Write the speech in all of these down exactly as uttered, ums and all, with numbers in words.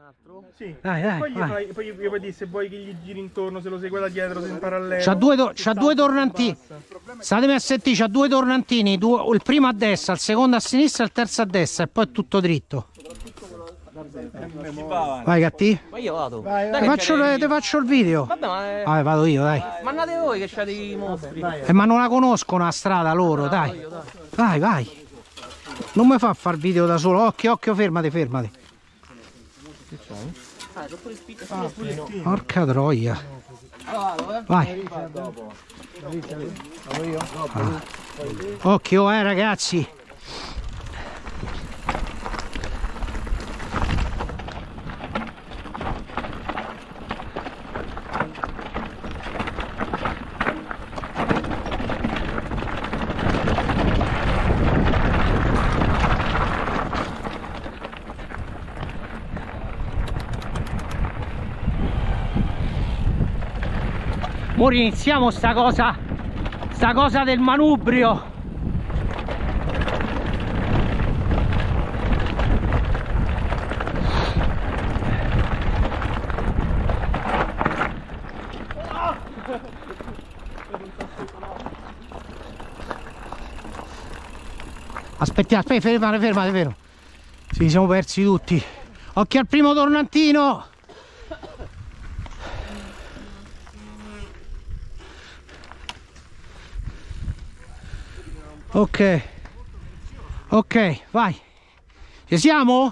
altro? Sì. Dai, dai, Poi gli vai. fai, poi gli puoi dire se vuoi che gli giri intorno, se lo segua da dietro, se in parallelo. C'ha due, do- se c'ha salta, due se tornantini. passa. Statemi a sentire, c'ha due tornantini, due- il primo a destra, il secondo a sinistra e il terzo a destra e poi è tutto dritto. Vai Gatti. Ma io vado. Vai, Ti vai. faccio, le- ti faccio il video. Vabbè, ma è... Vai, vado io, dai. Ma andate voi che c'è dei mostri. Eh, ma non la conoscono la strada loro, dai. Vai, vai. Non mi fa far video da solo. Occhio, occhio, fermati, fermati. Porca troia. Vai. Ah. Occhio, eh, ragazzi. Ora iniziamo sta cosa, sta cosa del manubrio. Aspettiamo, aspetta, fermate, fermate, vero? Sì, siamo persi tutti. Occhio al primo tornantino. Ok, ok, vai. Ci siamo?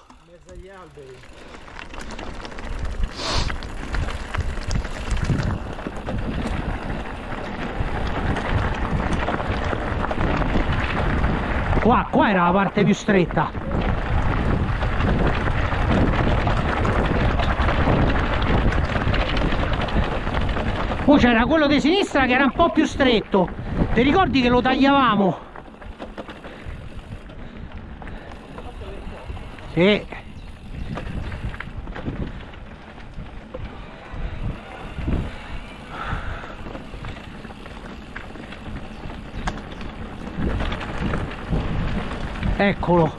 Qua, qua era la parte più stretta. Poi c'era quello di sinistra che era un po' più stretto. Ti ricordi che lo tagliavamo? Sì. Eccolo.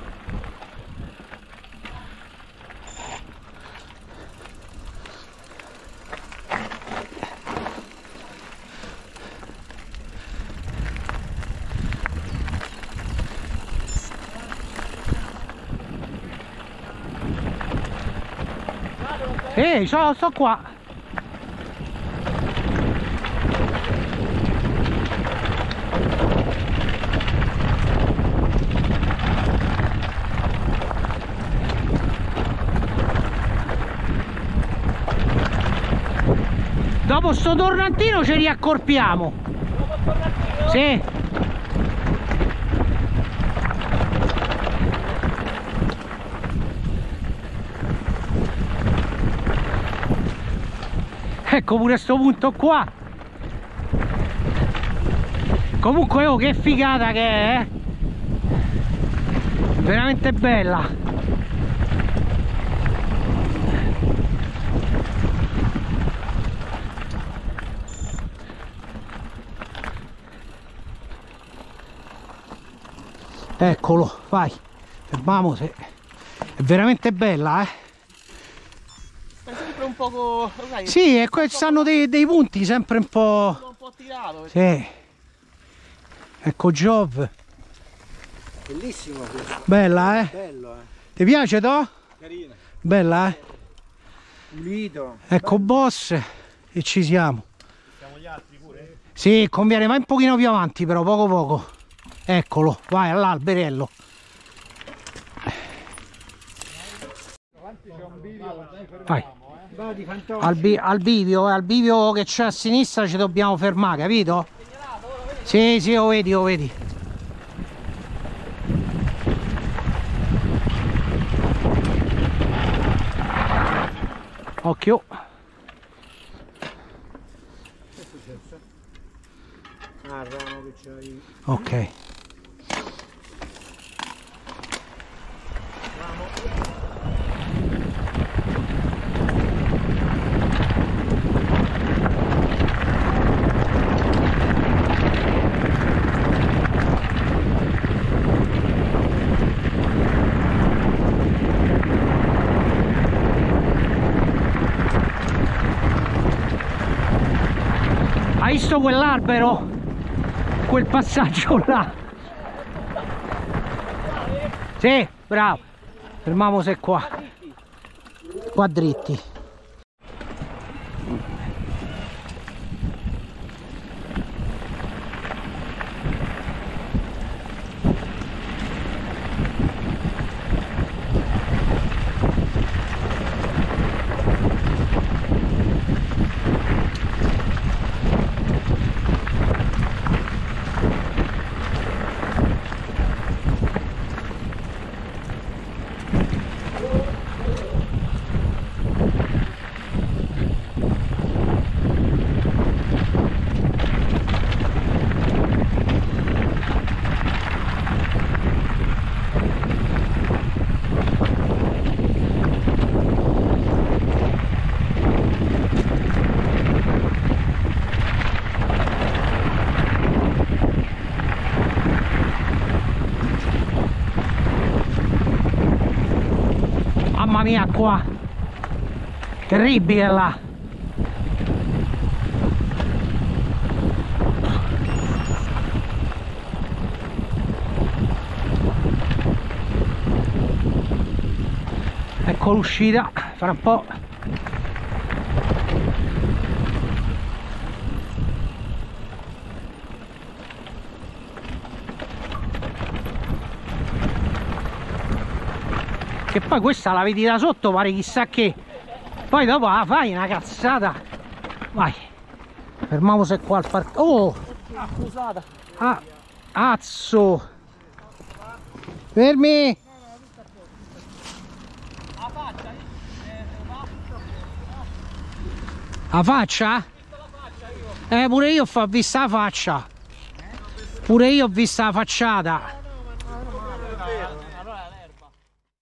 Ehi, so, sto qua. Dopo sto tornantino ci riaccorpiamo. Sì. Ecco pure sto punto qua. Comunque oh, che figata che è, eh? Veramente bella. Eccolo, vai, fermiamoci. È veramente bella, eh? È sempre un poco... Sai, sì, e qua stanno dei, dei punti sempre un po'... un po' tirato. Sì. Ecco Giove. Bellissimo questo. Bella, eh? Bello, eh. Ti piace, to? Carino. Bella, eh? Pulito. Ecco boss e ci siamo. Siamo gli altri pure? Sì, conviene, vai un pochino più avanti però, poco poco. Eccolo, vai all'alberello. Vai. Al, bi al bivio, eh, al bivio che c'è a sinistra ci dobbiamo fermare, capito? Sì, sì, lo vedi, lo vedi. Occhio. Ok. visto quell'albero? Quel passaggio là? Sì, bravo. Fermiamoci qua. Qua dritti. Mamma mia, qua terribile là. Ecco l'uscita, fra un po'. Che poi questa la vedi da sotto, pare chissà che. Poi dopo la fai una cazzata. Vai. Fermiamoci qua al parco. Oh! Ah, scusate. Ah, azzo! Fermi! La faccia? Eh, pure io ho visto la faccia. Pure io ho visto la facciata.